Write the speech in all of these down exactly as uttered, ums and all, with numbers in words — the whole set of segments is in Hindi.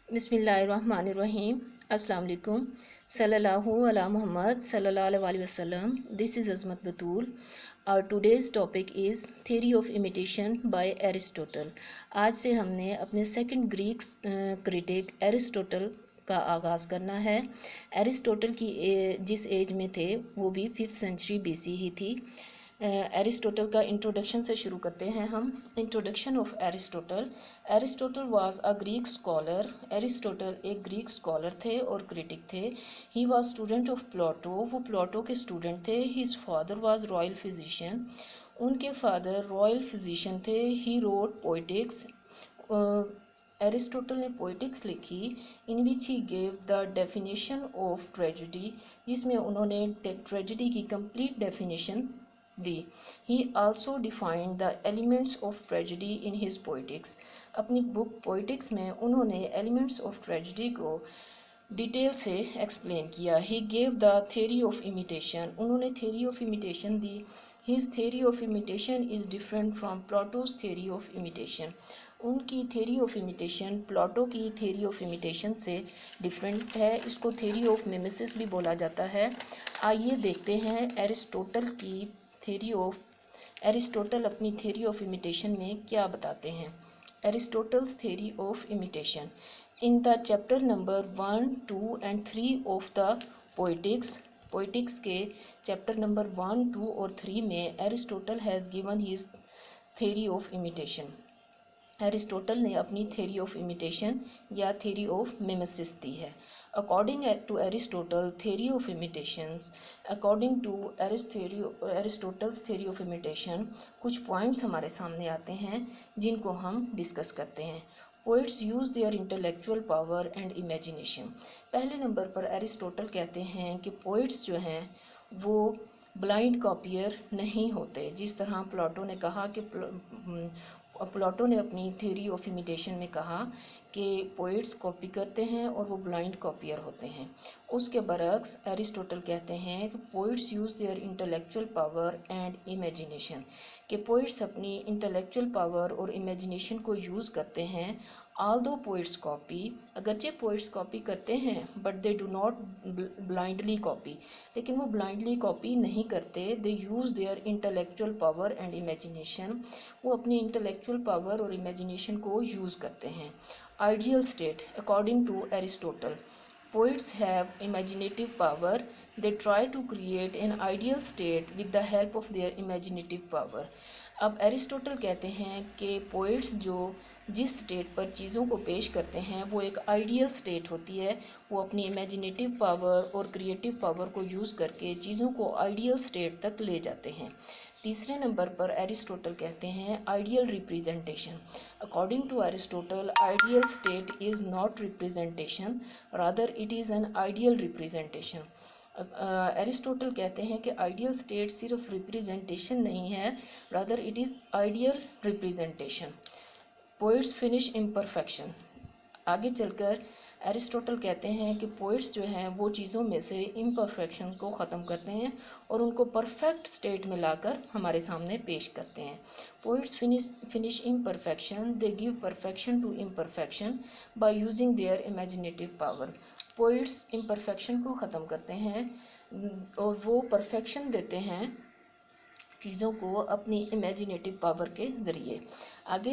बिस्मिल्लाहिर्रहमानिर्रहीम। अस्सलाम वालेकुम। सल्लल्लाहु अला मुहम्मद सल्लल्लाहु अलैहि वसल्लम। This is Azmat Batool. और today's topic is theory of imitation by Aristotle. आज से हमने अपने सेकंड ग्रीक क्रिटिक एरिस्टोटल का आगाज़ करना है। एरिस्टोटल की ए, जिस एज में थे वो भी फिफ्थ सेंचुरी बीसी ही थी। एरिस्टोटल का इंट्रोडक्शन से शुरू करते हैं हम। Introduction of Aristotle. Aristotle was a Greek scholar. Aristotle एक ग्रीक स्कॉलर थे और क्रिटिक थे। He was student of Plato. वो प्लाटो के स्टूडेंट थे। His father was royal physician. उनके फादर रॉयल फिजिशियन थे। He wrote poetics. एरिस्टोटल ने पोइटिक्स लिखी। In which he gave the definition of tragedy, जिसमें उन्होंने ट्रेजेडी की कंप्लीट डेफिनेशन दी। He also defined the elements of tragedy in his poetics. अपनी बुक पोइटिक्स में उन्होंने एलिमेंट्स ऑफ ट्रेजेडी को डिटेल से एक्सप्लेन किया। He gave the theory of imitation. उन्होंने थ्योरी ऑफ इमिटेशन दी। His theory of imitation is different from Plato's theory of imitation. उनकी थ्योरी ऑफ इमिटेशन प्लाटो की थ्योरी ऑफ इमिटेशन से डिफरेंट है। इसको थ्योरी ऑफ मिमेसिस भी बोला जाता है। आइए देखते हैं एरिस्टोटल की थ्योरी ऑफ एरिस्टोटल अपनी थ्योरी ऑफ इमिटेशन में क्या बताते हैं। Aristotle's theory of imitation in the chapter number one two and three of the poetics. Poetics के चैप्टर नंबर वन टू और थ्री में Aristotle has given his theory of imitation. Aristotle ने अपनी थ्योरी ऑफ इमिटेशन या थ्योरी ऑफ मिमेसिस दी है। According to Aristotle theory of imitations according to Aristotle's theory of imitation कुछ पॉइंट्स हमारे सामने आते हैं जिनको हम डिस्कस करते हैं। Poets use their intellectual power and imagination. पहले नंबर पर एरिस्टोटल कहते हैं कि पोइट्स जो हैं वो ब्लाइंड कॉपियर नहीं होते। जिस तरह प्लाटो ने कहा कि प्लाटो ने अपनी थ्योरी ऑफ इमिटेशन में कहा कि पोइट्स कॉपी करते हैं और वो ब्लाइंड कॉपियर होते हैं। उसके बरक्स एरिस्टोटल कहते हैं कि poets use their intellectual power and imagination, कि पोइट्स अपनी इंटेलेक्चुअल पावर और इमेजिनेशन को यूज़ करते हैं। ऑल दो पोइट्स कॉपी, अगरचे पोइट्स कॉपी करते हैं but they do not blindly copy, लेकिन वो ब्लाइंडली कॉपी नहीं करते। They use their intellectual power and imagination, वो अपनी इंटेलेक्चुअल पावर और इमेजिनेशन को यूज़ करते हैं। Ideal state according to Aristotle, poets have imaginative power. They try to create an ideal state with the help of their imaginative power. अब एरिस्टोटल कहते हैं कि पोइट्स जो जिस स्टेट पर चीज़ों को पेश करते हैं वो एक आइडियल स्टेट होती है। वो अपनी इमेजिनेटिव पावर और क्रिएटिव पावर को यूज़ करके चीज़ों को आइडियल स्टेट तक ले जाते हैं। तीसरे नंबर पर एरिस्टोटल कहते हैं ideal representation. According to Aristotle ideal state is not representation, rather it is an ideal representation. Aristotle कहते हैं कि आइडियल स्टेट सिर्फ रिप्रेजेंटेशन नहीं है, rather it is ideal representation. Poets finish imperfection. आगे चलकर एरिस्टोटल कहते हैं कि पोइट्स जो हैं वो चीज़ों में से इम्परफेक्शन को ख़त्म करते हैं और उनको परफेक्ट स्टेट में लाकर हमारे सामने पेश करते हैं। Poets finish finish imperfection, they give perfection to imperfection by using their imaginative power. Poets imperfection को ख़त्म करते हैं और वो परफेक्शन देते हैं चीज़ों को अपनी इमेजिनेटिव पावर के ज़रिए। आगे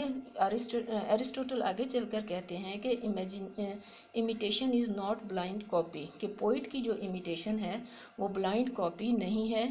एरिस्टोटल आगे चलकर कहते हैं कि imagine imitation is not blind copy, कि पोइट की जो इमिटेशन है वो ब्लाइंड कॉपी नहीं है।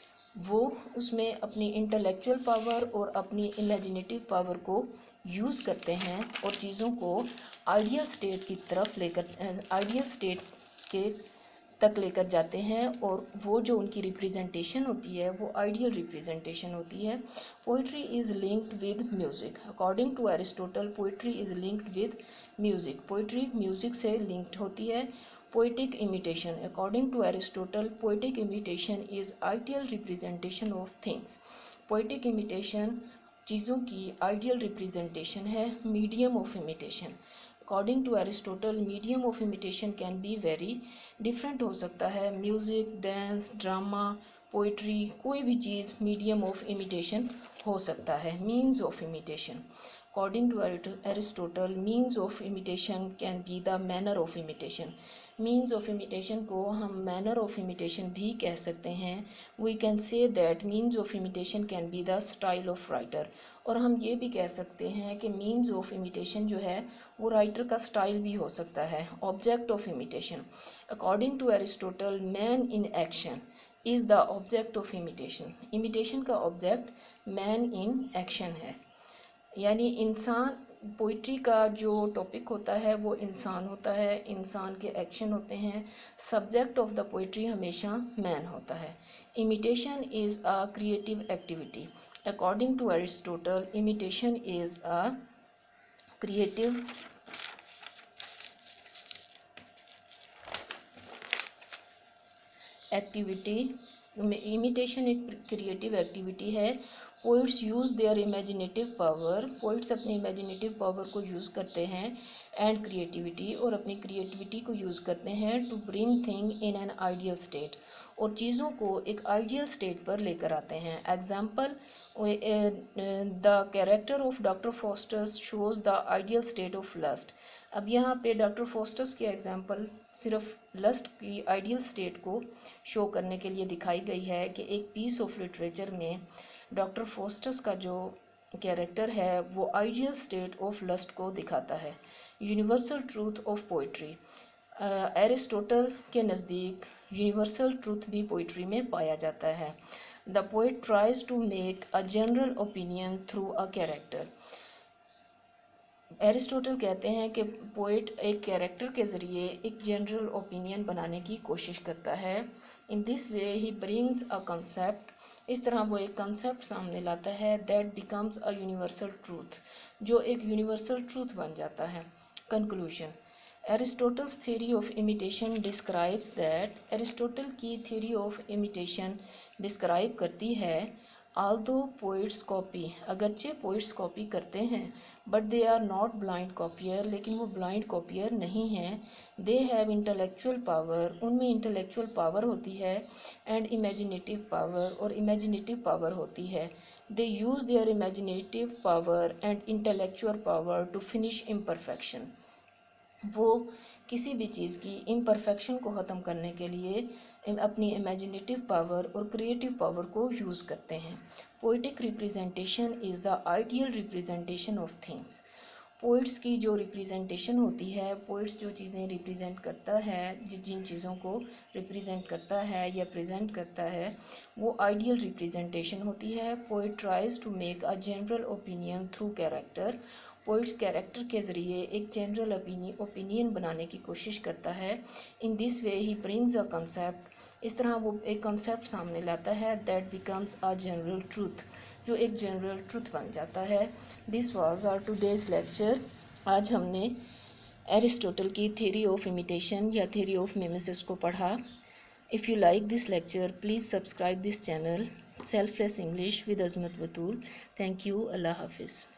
वो उसमें अपनी इंटेलेक्चुअल पावर और अपनी इमेजिनेटिव पावर को यूज़ करते हैं और चीज़ों को आइडियल स्टेट की तरफ लेकर आइडियल स्टेट के तक लेकर जाते हैं और वो जो उनकी रिप्रेजेंटेशन होती है वो आइडियल रिप्रेजेंटेशन होती है। Poetry is linked with music. According to Aristotle poetry is linked with music. Poetry music से लिंक्ड होती है। Poetic imitation according to Aristotle poetic imitation is ideal representation of things. Poetic imitation चीज़ों की आइडियल रिप्रेजेंटेशन है। Medium of imitation according to Aristotle medium of imitation can be very different हो सकता है। म्यूज़िक, डांस, ड्रामा, पोइट्री, कोई भी चीज़ मीडियम ऑफ इमिटेशन हो सकता है। Means of imitation According to Aristotle, means of imitation can be the manner of imitation. Means of imitation को हम manner of imitation भी कह सकते हैं. We can say that means of imitation can be the style of writer. और हम ये भी कह सकते हैं कि means of imitation जो है वो writer का style भी हो सकता है. Object of imitation. According to Aristotle, man in action is the object of imitation. Imitation का object man in action है. यानी इंसान, पोइट्री का जो टॉपिक होता है वो इंसान होता है, इंसान के एक्शन होते हैं. सब्जेक्ट ऑफ द पोइट्री हमेशा मैन होता है. Imitation is a creative activity. According to Aristotle, imitation is a creative activity. Imitation एक क्रिएटिव एक्टिविटी है. Poets use their imaginative power. Poets अपनी इमेजिनेटिव पावर को यूज़ करते हैं एंड क्रिएटिविटी, और अपनी क्रिएटिविटी को यूज़ करते हैं to bring thing in an ideal state, और चीज़ों को एक आइडियल स्टेट पर लेकर आते हैं. Example, the character of doctor Faustus shows the ideal state of lust. अब यहाँ पे डॉक्टर फॉस्टर्स की एग्जाम्पल सिर्फ लस्ट की आइडियल स्टेट को शो करने के लिए दिखाई गई है कि एक पीस ऑफ लिटरेचर में डॉक्टर फॉस्टर्स का जो कैरेक्टर है वो आइडियल स्टेट ऑफ लस्ट को दिखाता है. Universal truth of poetry. Aristotle के नज़दीक यूनिवर्सल ट्रूथ भी पोइट्री में पाया जाता है. The poet tries to make a general opinion through a character. Aristotle कहते हैं कि पोइट एक कैरेक्टर के ज़रिए एक जनरल ओपिनियन बनाने की कोशिश करता है. In this way he brings a concept. इस तरह वो एक कंसेप्ट सामने लाता है that becomes a universal truth, जो एक यूनिवर्सल ट्रूथ बन जाता है. Conclusion. Aristotle's theory of imitation describes that. Aristotle की थ्योरी ऑफ इमिटेशन डिस्क्राइब करती है आल्दो पोइट्स कॉपी, अगरचे पोइट्स कॉपी करते हैं, but they are not blind copier, लेकिन वो ब्लाइंड कॉपियर नहीं हैं. दे हैव इंटेलेक्चुअल पावर, उनमें इंटेलेक्चुअल पावर होती है, एंड इमेजिनेटिव पावर, और इमेजिनेटिव पावर होती है. They use their imaginative power and intellectual power to finish imperfection. वो किसी भी चीज़ की इम्परफेक्शन को ख़त्म करने के लिए अपनी इमेजिनेटिव पावर और क्रिएटिव पावर को यूज़ करते हैं. Poetic representation is the ideal representation of things. Poets की जो रिप्रेजेंटेशन होती है, पोइट्स जो चीज़ें रिप्रेजेंट करता है, जिन जिन चीज़ों को रिप्रेजेंट करता है या प्रेजेंट करता है, वो आइडियल रिप्रेजेंटेशन होती है. Poet tries to make a general opinion through character. Poets character के ज़रिए एक जनरल ओपिनियन बनाने की कोशिश करता है. In this way he brings a concept. इस तरह वो एक कंसेप्ट सामने लाता है that becomes a general truth, जो एक जनरल ट्रूथ बन जाता है. This was our today's lecture. आज हमने एरिस्टोटल की थ्योरी ऑफ इमिटेशन या थ्योरी ऑफ मिमेसिस को पढ़ा. If you like this lecture, please subscribe this channel selfless English with Azmat Batool. Thank you. Allah हाफिज़.